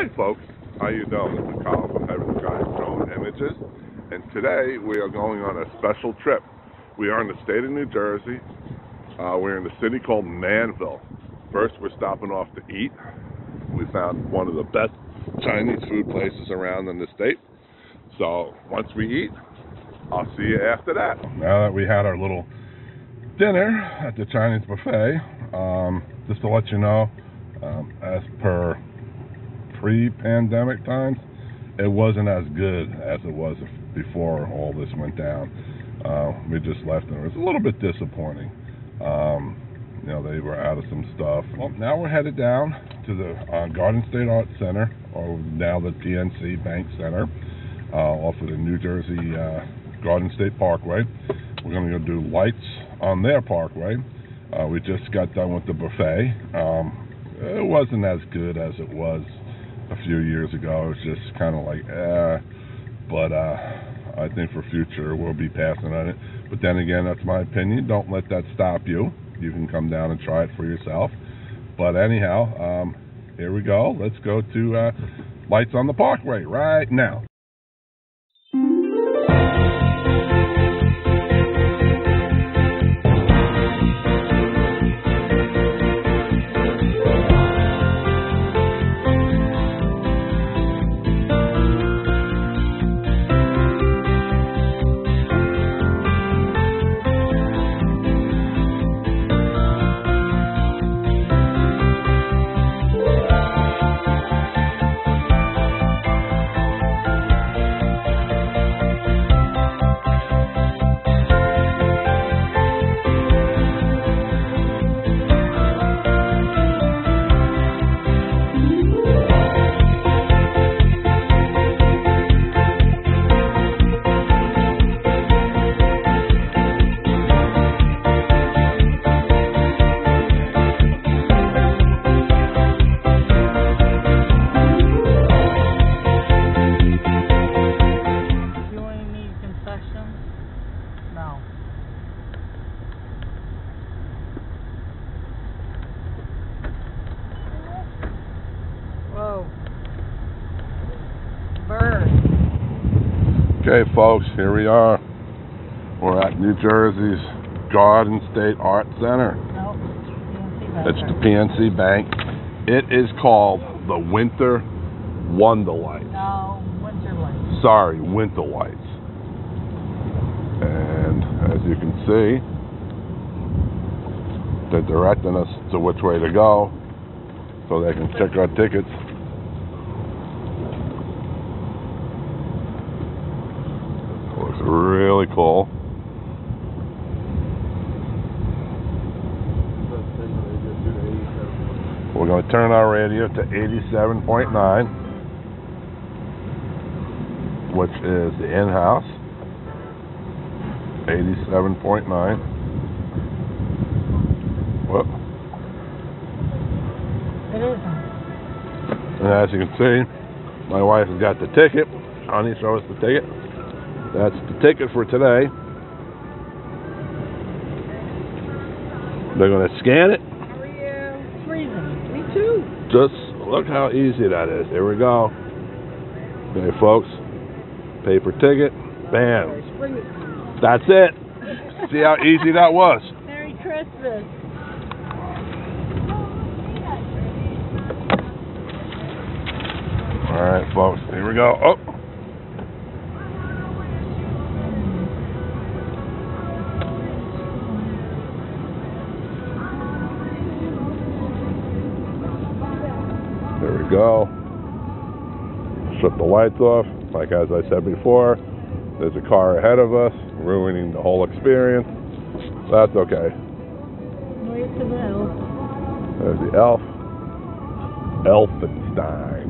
Hi folks, how you doing? This is Kyle from Heaven's Guide Drone Images, and today we are going on a special trip. We are in the state of New Jersey. We're in the city called Manville. First, we're stopping off to eat. We found one of the best Chinese food places around in the state. So once we eat, I'll see you after that. Now that we had our little dinner at the Chinese buffet, just to let you know, as per pre-pandemic times, it wasn't as good as it was before all this went down. We just left and it was a little bit disappointing. You know, they were out of some stuff. Well, now we're headed down to the Garden State Art Center, or now the PNC Bank Center, off of the New Jersey Garden State Parkway. We're going to go do lights on their parkway. We just got done with the buffet. It wasn't as good as it was a few years ago. It was just kind of like, but I think for future we'll be passing on it. But then again, that's my opinion. Don't let that stop you. You can come down and try it for yourself. But anyhow, here we go. Let's go to Lights on the Parkway right now. Whoa. Bird. Okay folks, here we are. We're at New Jersey's Garden State Art Center. Nope. It's the PNC Bank. It is called the Winter Wonderlight. No, Winter Lights. Sorry, Winter Lights. And as you can see, they're directing us to which way to go so they can check our tickets. Looks really cool. We're going to turn our radio to 87.9, which is the in-house. 87.9. Whoop. It isn't. And as you can see, my wife has got the ticket. Honey, show us the ticket. That's the ticket for today. They're going to scan it. How are you? It's freezing. Me too. Just look how easy that is. Here we go. Okay, folks. Paper ticket. Bam. That's it. See how easy that was. Merry Christmas. All right, folks. Here we go. Oh. There we go. Shut the lights off. Like as I said before, there's a car ahead of us, ruining the whole experience. That's okay. Wait to the elf. There's the elf. Elfenstein.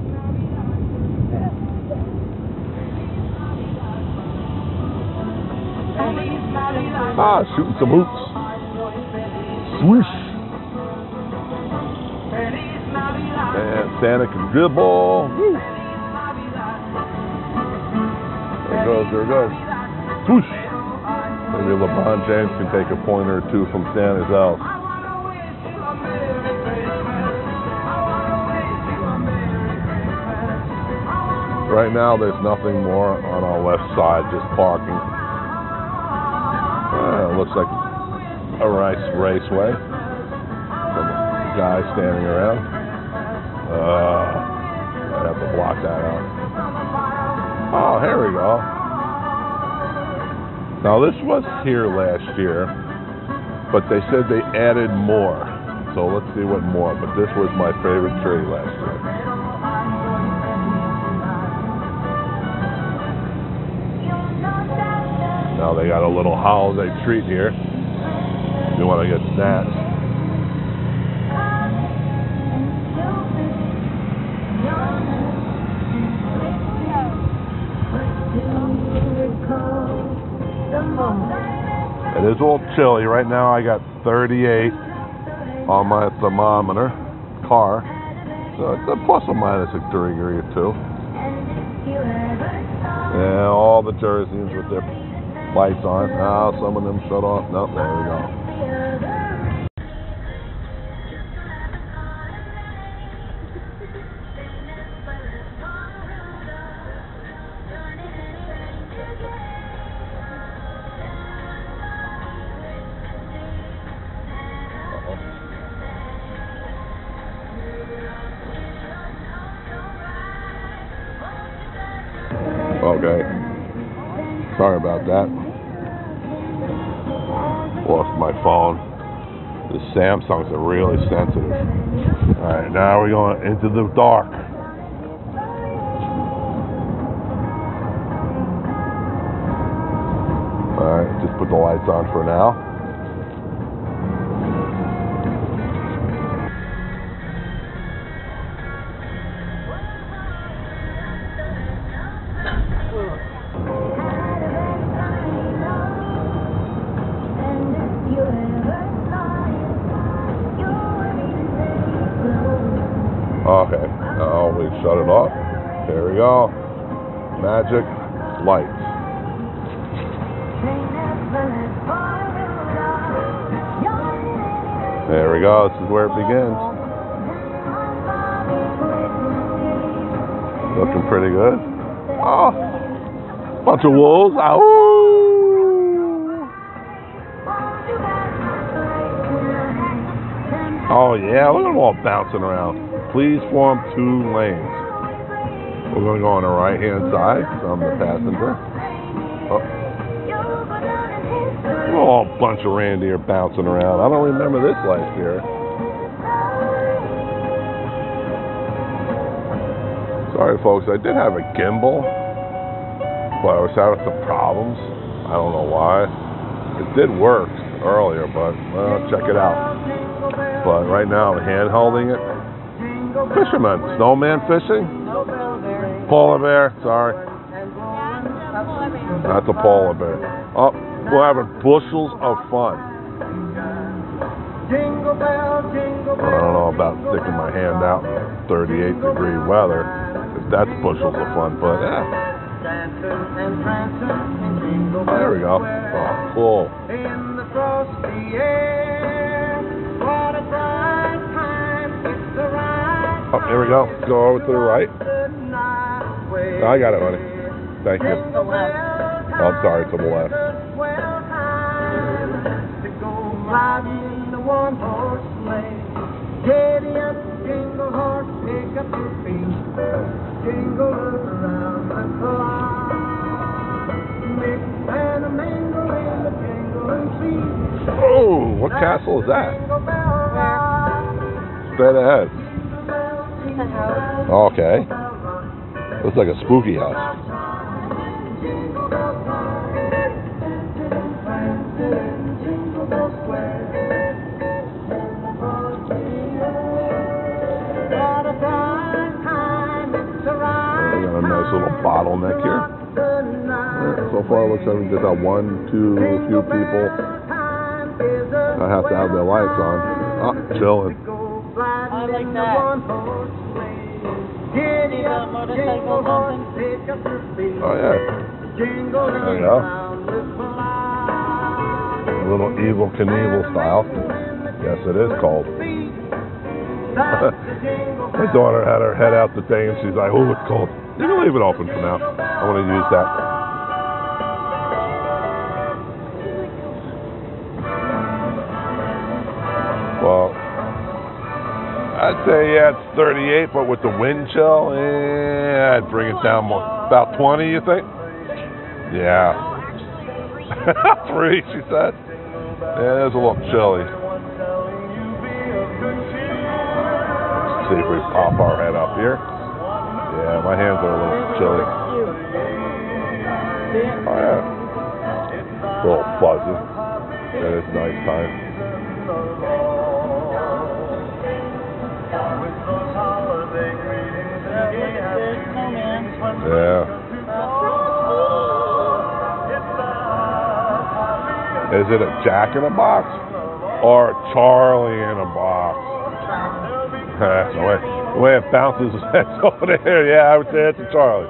Ah, shooting some hoops. Swoosh. And Santa can dribble. Woo. There it goes, there it goes. Swoosh. Maybe LeBron James can take a pointer or two from Santa's elf. Right now, there's nothing more on our left side, just parking. It looks like a raceway. Some guys standing around. I have to block that out. Oh, here we go. Now, this was here last year, but they said they added more. So let's see what more. But this was my favorite tree last year. Now they got a little holiday treat here. If you want to get snacks. It is a little chilly. Right now I got 38 on my thermometer car. So it's a plus or minus a degree or two. Yeah, all the jerseys with their lights on. Oh, some of them shut off. No, there we go. Okay. Sorry about that. Lost my phone. The Samsungs are really sensitive. Alright, now we're going into the dark. Alright, just put the lights on for now. Okay, now we shut it off. There we go. Magic lights. There we go. This is where it begins. Looking pretty good. Oh, bunch of wolves. Ow! Oh yeah, look at them all bouncing around. Please form 2 lanes. We're going to go on the right-hand side, so I'm the passenger. Oh. Oh, a bunch of reindeer bouncing around. I don't remember this last year. Sorry, folks. I did have a gimbal, but I was having some problems. I don't know why. It did work earlier, but well, check it out. But right now, I'm hand-holding it. Fisherman, snowman fishing? Polar bear, sorry. That's a polar bear. Oh, we're having bushels of fun. I don't know about sticking my hand out in 38-degree weather, if that's bushels of fun, but yeah. There we go. Oh, cool. Oh, here we go. Go over to the right. No, I got it, honey. Thank you. Oh, I'm sorry, to the left. Oh, what castle is that? Straight ahead. Okay. Looks like a spooky house. We got a nice little bottleneck here. So far it looks like we just got 1, 2, a few people. I have to have their lights on. Oh, chilling. I like that. See the motorcycle jumping? Oh yeah. There you go. A little Evel Knievel style. Yes, it is cold. My daughter had her head out the thing, and she's like, "Oh, it's cold." You can leave it open for now. I want to use that. Well, I'd say yeah, it's 38, but with the wind chill, I'd bring it down more. About 20, you think? Yeah. 3, she said. Yeah, it was a little chilly. See if we pop our head up here. Yeah, my hands are a little chilly. Oh yeah. It's a little fuzzy. It is nice time. Yeah. Is it a Jack in a Box or a Charlie in a box? The way it bounces its head over there, yeah, I would say it's a Charlie.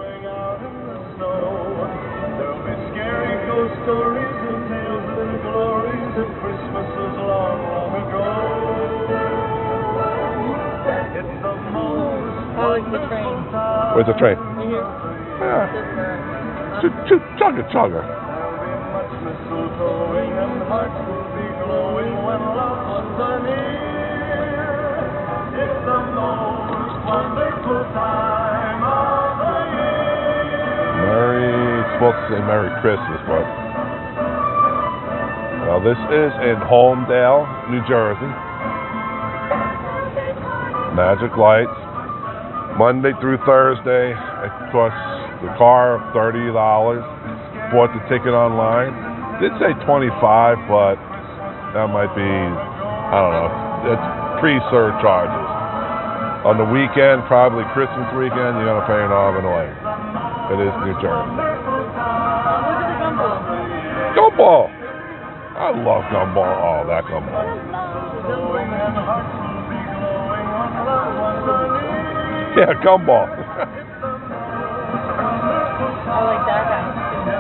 I like the train. Where's the train? Here. Yeah. Chugga chugga. Supposed to say Merry Christmas, but well, this is in Holmdel, New Jersey. Magic Lights, Monday through Thursday. It costs the car $30. Bought the ticket online. Did say 25, but that might be, I don't know. It's pre-surcharges. On the weekend, probably Christmas weekend, you're gonna pay an arm and a leg. It is New Jersey. Gumball! I love gumball. Oh, that gumball. Yeah, gumball. I like that house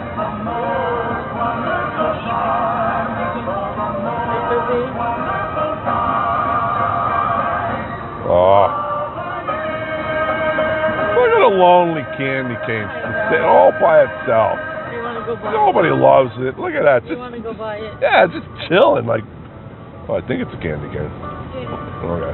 too. Oh. Look at a lonely candy cane sitting all by itself. Nobody loves it. Look at that. You want to go buy it? Yeah, just chilling. Like, oh, I think it's a candy cane. Okay.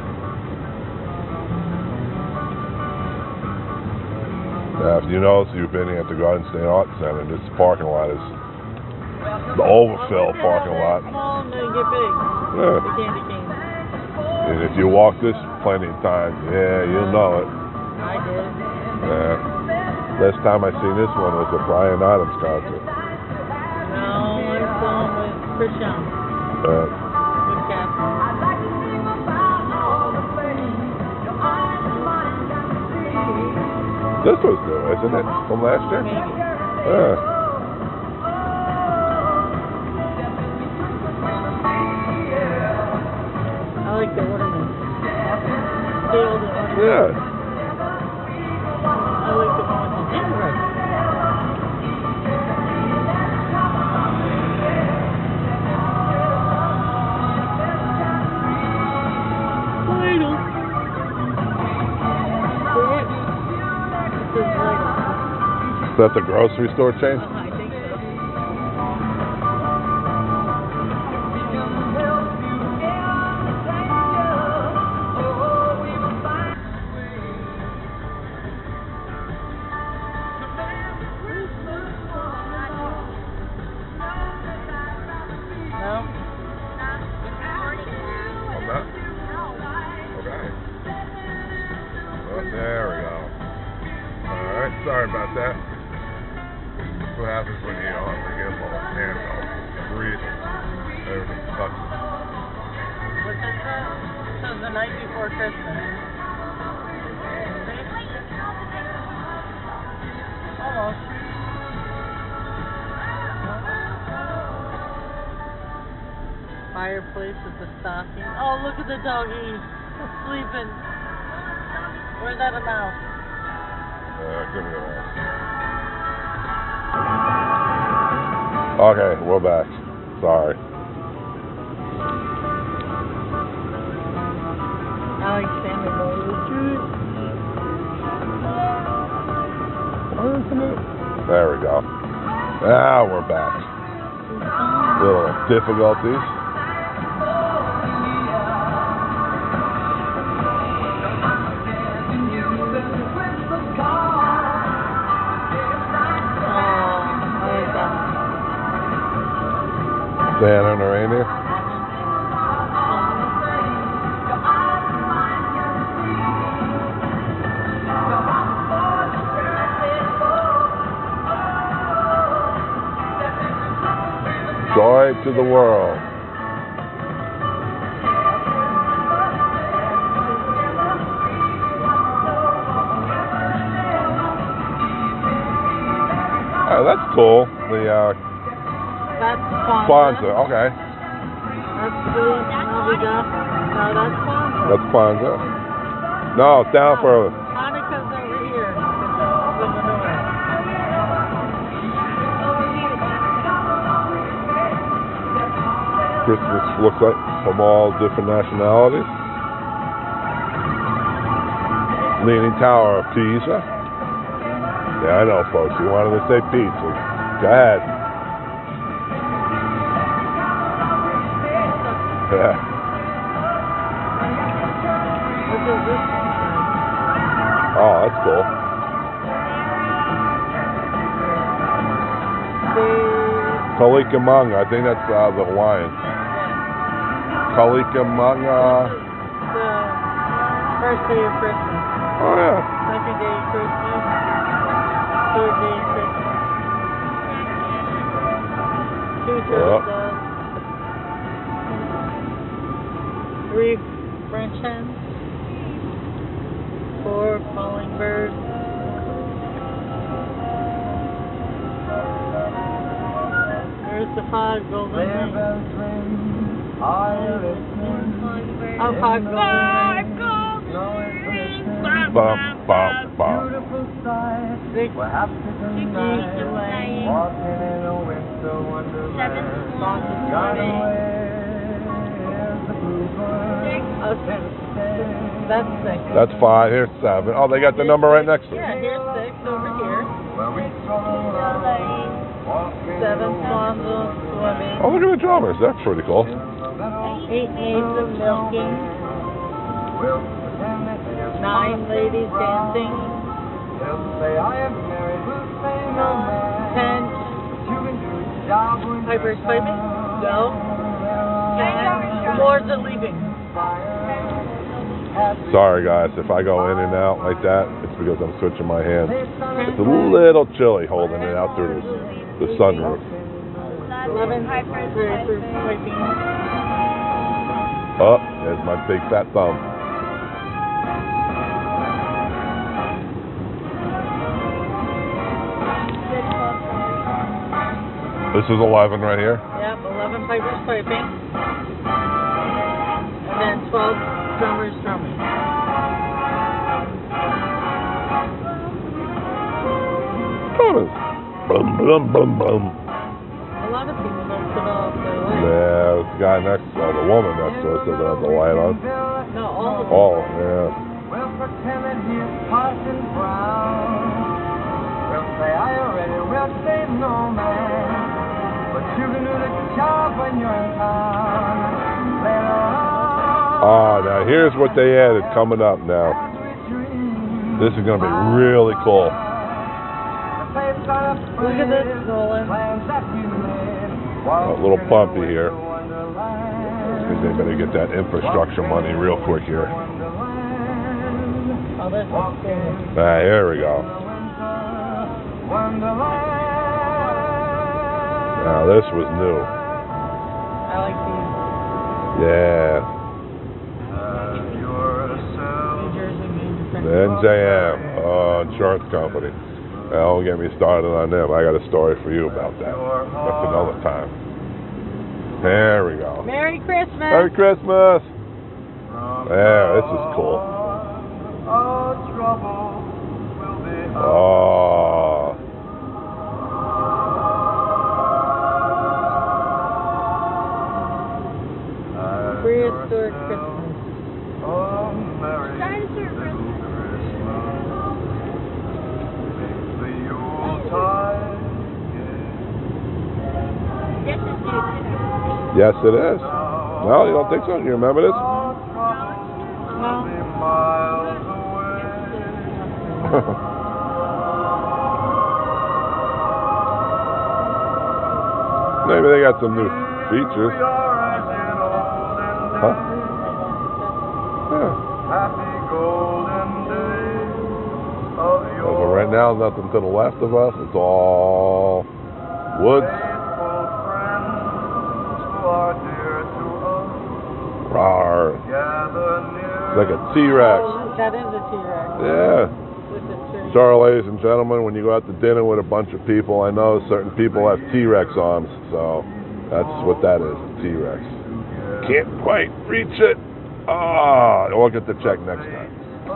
Now, if you notice, you've been here at the Garden State Center. This parking lot is the overfill parking lot. Small and they get big. Yeah. The candy cane. And if you walk this plenty of times, yeah, you'll know it. I did. Yeah. Last time I seen this one was at Bryan Adams' concert. No, I saw him with Chris Young. With Catherine. This was new, isn't it? From last year? Maybe. Yeah. I like the ornaments. The old ornaments. Yeah. I like the one with the gingerbread. Lidl. Is that the grocery store chain? I think so. No? I'm not. Okay. Well, there we go. Alright, sorry about that. That's what happens when you get a little handheld. Breathe. Everything touches. What's that say? It says the night before Christmas. Almost. Fireplace with the stocking. Oh, look at the doggy sleeping. Where's that a mouse? Give me a minute. Okay, we're back. Sorry. I like sandwich There we go. Now we're back. Little difficulties. Santa and the reindeer. Joy to the world. Oh, that's cool. The that's Kwanzaa. Kwanzaa, okay. That's Thru. No, that's Kwanzaa. That's Kwanzaa. No, it's down further. Hanukkah's over here. Christmas looks like from all different nationalities. Leaning Tower of Pisa. Yeah, I know, folks. You wanted to say pizza. Go ahead. Yeah. Oh, that's cool. Kalekamanga. I think that's the Hawaiian. Kalekamanga. The first day of Christmas. Oh, yeah. Second day of Christmas. Third day of Christmas. 2 turtle doves. 3 French hens. 4 calling birds. There's the 5 golden rings. Oh, 5 golden rings. Bum, bum, bum. 6 geese laying. 7 foxes running. That's 6. That's 5. Here's 7. Oh, they got the number right next to it. Yeah, here's 6 over here. 7 swans swimming. Oh, look at the drummers. That's pretty cool. 8 maids of milking. 9 ladies dancing. 10 pipers piping. No. 10 lords are leaving. Sorry, guys. If I go in and out like that, it's because I'm switching my hands. It's a little chilly holding it out through the sunroof. 11 pipers piping. Oh, there's my big fat thumb. This is 11 right here. Yep, 11 pipers piping. And then 12 drummers drumming. Drummers. Bum, bum, bum, bum. A lot of people don't put off their lights. Yeah, the guy next to the woman next to us doesn't have the light on. No, all of them. Oh, yeah. We'll pretend that he's Parson Brown. We'll say, are you ready? We'll say, no, man. But you can do the job when you're in town. Later on. Ah, now here's what they added coming up now. This is going to be really cool. Look at this, Nolan. A little bumpy here. Because they better get that infrastructure money real quick here. Oh, this is cool. Ah, here we go. Now this was new. I like these. Yeah. New Jersey made The NJM insurance company. Now, don't get me started on them. I got a story for you about that. That's another time. There we go. Merry Christmas. Merry Christmas. Yeah, this is cool. Oh. Prehistoric Christmas. Dinosaur Christmas. Yes, it is. No, you don't think so? You remember this? Maybe they got some new features. Huh? Yeah. But right now, nothing to the left of us. It's all woods. Rawr. It's like a T-Rex. Oh, that is a T-Rex. Yeah. With the tree. Sorry, ladies and gentlemen, when you go out to dinner with a bunch of people, I know certain people have T-Rex arms, so that's what that is, a T-Rex. Can't quite reach it. Ah, we'll get the check next time.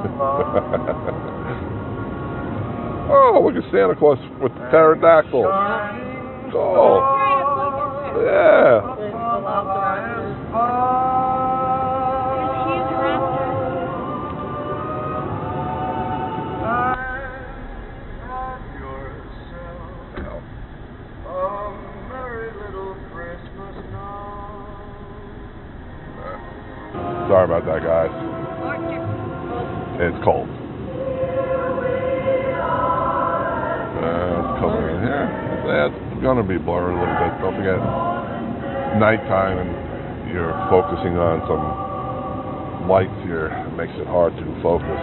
Oh, look at Santa Claus with the pterodactyl. Cool. Yeah. Sorry about that, guys. It's cold. It's coming in here. That's going to be blurry a little bit. Don't forget, nighttime and you're focusing on some lights here. It makes it hard to focus.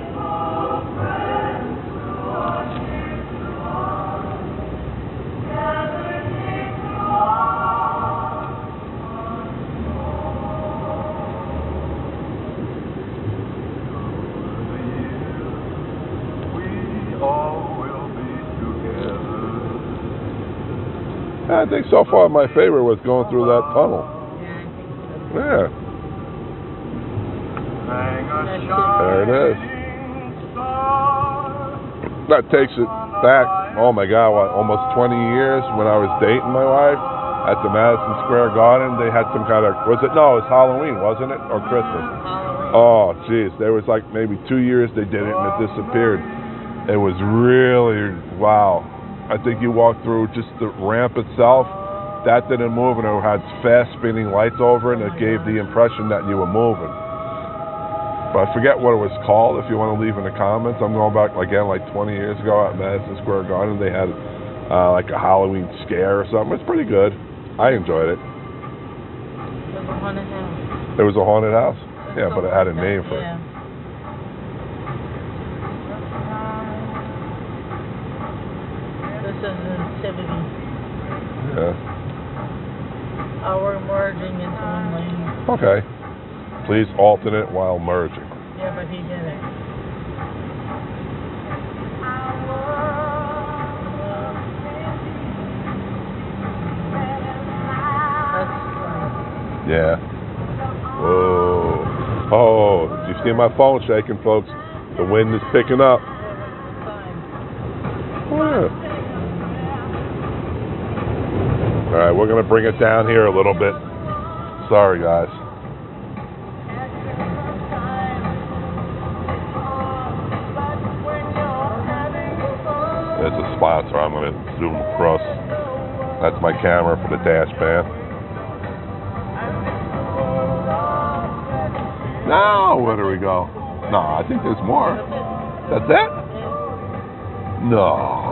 I think so far my favorite was going through that tunnel. Yeah. There it is. That takes it back, oh my God, what, almost 20 years when I was dating my wife at the Madison Square Garden. They had some kind of, it was Halloween, wasn't it? Or Christmas? Oh, geez. There was like maybe 2 years they did it and it disappeared. It was really, wow. I think you walked through just the ramp itself. That didn't move, and it had fast spinning lights over it, and it gave the impression that you were moving. But I forget what it was called. If you want to leave in the comments, I'm going back again like 20 years ago at Madison Square Garden. They had like a Halloween scare or something. It's pretty good. I enjoyed it. It was a haunted house. It was a haunted house? Yeah, but it had a name for it. This is Nativity. Yeah. We're merging into one lane. Okay. Please alternate while merging. Yeah, but he did it. Yeah. Whoa. Oh, you see my phone shaking, folks? The wind is picking up. Yeah. All right, we're going to bring it down here a little bit. Sorry, guys. There's a sponsor. I'm going to zoom across. That's my camera for the dash band. Now, where do we go? No, I think there's more. That's it? No.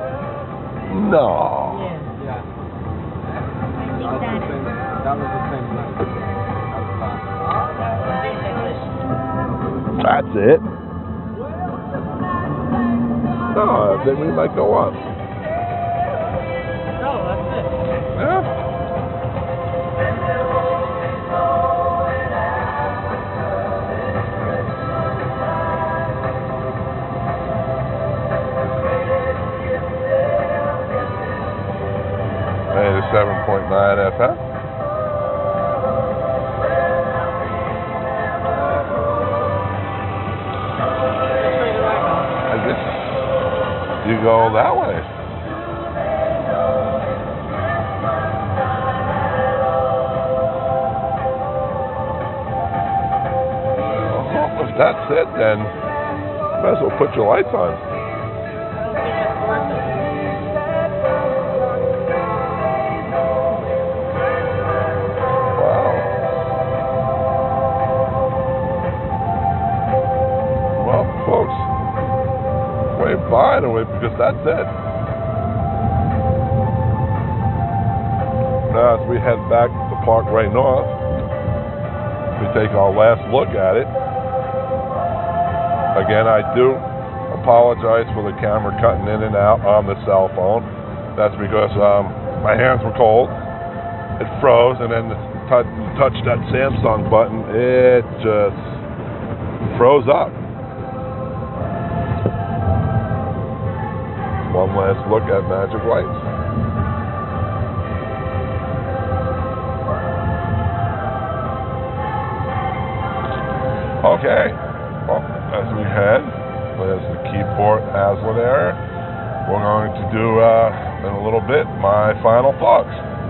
No. That was the same last time. That's it. No, then we might go up. No, that's it. Yeah. And it's 7.9 FM. You go that way. Well, if that's it, then might as well put your lights on. Parkway, finally, because that's it. Now, as we head back to Parkway North, we take our last look at it. Again, I do apologize for the camera cutting in and out on the cell phone. That's because my hands were cold. It froze, and then touched that Samsung button. It just froze up. One last look at Magic Lights. Okay, well, as we head, there's the keyport Haslet area. We're going to do, in a little bit, my final thoughts.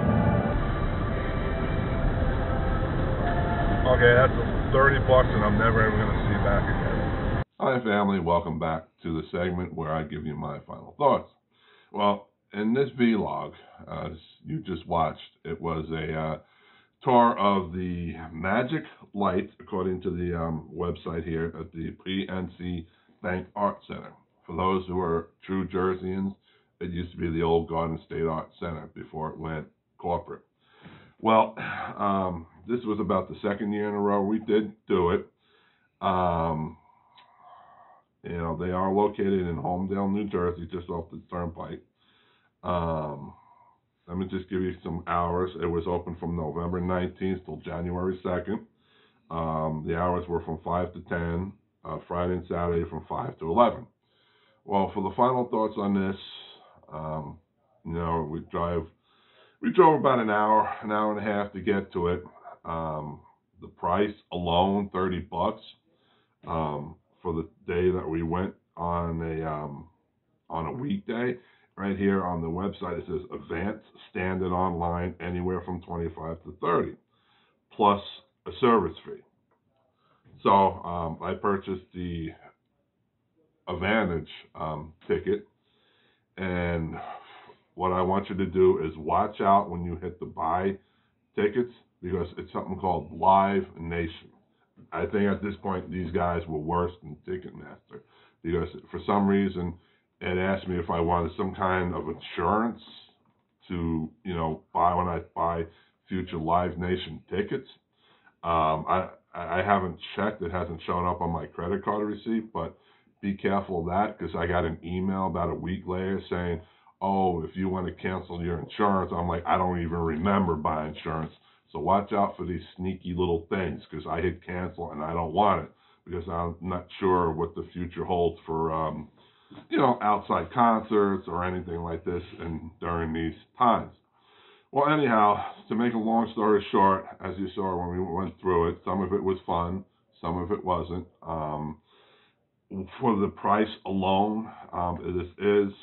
Okay, that's $30 and I'm never ever going to see back again. Hi family, welcome back to the segment where I give you my final thoughts. Well, in this vlog, as you just watched, it was a tour of the Magic Lights, according to the website here, at the PNC Bank Art Center. For those who are true Jerseyans, it used to be the old Garden State Art Center before it went corporate. Well, this was about the second year in a row we did do it. You know, they are located in Holmdel, New Jersey, just off the turnpike. Let me just give you some hours. It was open from November 19th till January 2nd. The hours were from 5 to 10, Friday and Saturday from 5 to 11. Well, for the final thoughts on this, you know, we drove about an hour and a half to get to it. The price alone, $30, for the day that we went on a weekday. Right here on the website, it says advanced standard online, anywhere from $25 to $30, plus a service fee. So I purchased the Advantage ticket, and what I want you to do is watch out when you hit the buy tickets, because it's something called Live Nation. I think at this point these guys were worse than Ticketmaster, because for some reason it asked me if I wanted some kind of insurance to, you know, buy when I buy future Live Nation tickets. I haven't checked. It hasn't shown up on my credit card receipt, but be careful of that, because I got an email about a week later saying, oh, if you want to cancel your insurance. I'm like, I don't even remember buying insurance. So watch out for these sneaky little things, because I hit cancel and I don't want it, because I'm not sure what the future holds for, you know, outside concerts or anything like this during these times. Well, anyhow, to make a long story short, as you saw when we went through it, some of it was fun, some of it wasn't. For the price alone, this is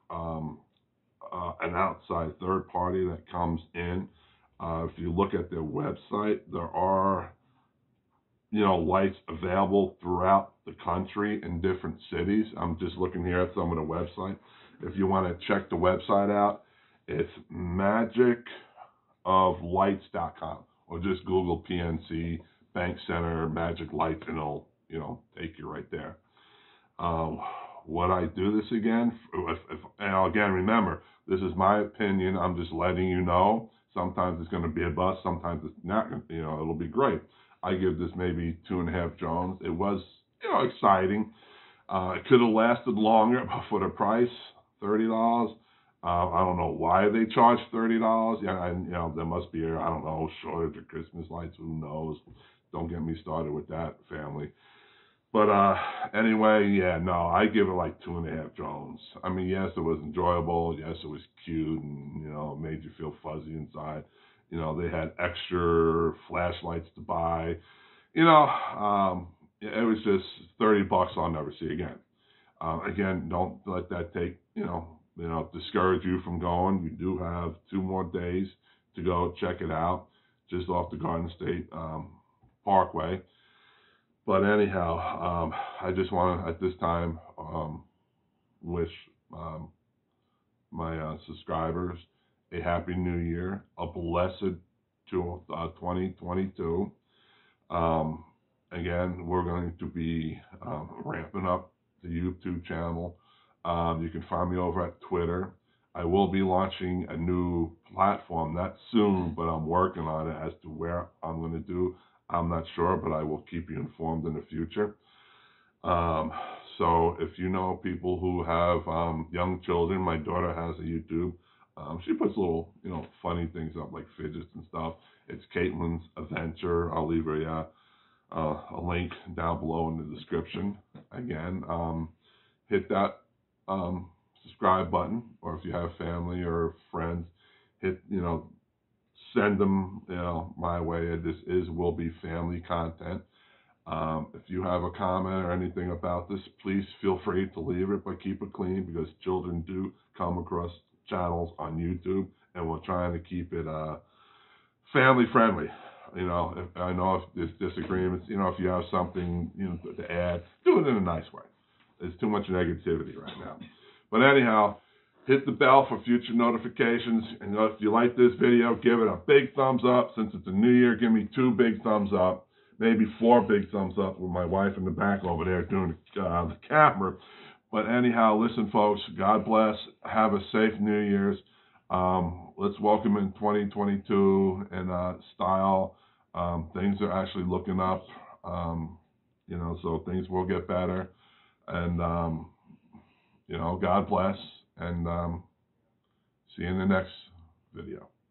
an outside third party that comes in. If you look at their website, there are, you know, lights available throughout the country in different cities. I'm just looking here at some of the website. If you want to check the website out, it's magicoflights.com, or just Google PNC Bank Center Magic Lights, and it'll, you know, take you right there. Would I do this again? And again, remember, this is my opinion. I'm just letting you know. Sometimes it's going to be a bust. Sometimes it's not. You know, it'll be great. I give this maybe 2.5 Jones. It was, you know, exciting. It could have lasted longer, but for the price, $30. I don't know why they charge $30. Yeah, and, you know, there must be I don't know, shortage of Christmas lights. Who knows? Don't get me started with that, family. But anyway, yeah, no, I give it like 2.5 Jones. I mean, yes, it was enjoyable. Yes, it was cute, and, you know, it made you feel fuzzy inside. You know, they had extra flashlights to buy. You know, it was just $30 I'll never see again. Again, don't let that take, you know, discourage you from going. You do have 2 more days to go check it out, just off the Garden State Parkway. But anyhow, I just want to, at this time, wish my subscribers a happy new year, a blessed 2022. Again, we're going to be ramping up the YouTube channel. You can find me over at Twitter. I will be launching a new platform, not soon, but I'm working on it. As to where I'm going to do, I'm not sure, but I will keep you informed in the future. So if you know people who have young children, my daughter has a YouTube. She puts little, funny things up like fidgets and stuff. It's Katelyn's Adventure. I'll leave her a link down below in the description. Again, hit that subscribe button, or if you have family or friends, hit, send them, my way. This will be family content. If you have a comment or anything about this, please feel free to leave it, but keep it clean, because children do come across channels on YouTube, and we're trying to keep it family friendly. I know if there's disagreements, if you have something to add, do it in a nice way. There's too much negativity right now. But anyhow, hit the bell for future notifications. And if you like this video, give it a big thumbs up. Since it's a new year, give me 2 big thumbs up. Maybe 4 big thumbs up with my wife in the back over there doing the camera. But anyhow, listen, folks, God bless. Have a safe New Year's. Let's welcome in 2022 in style. Things are actually looking up, so things will get better. And, God bless. And see you in the next video.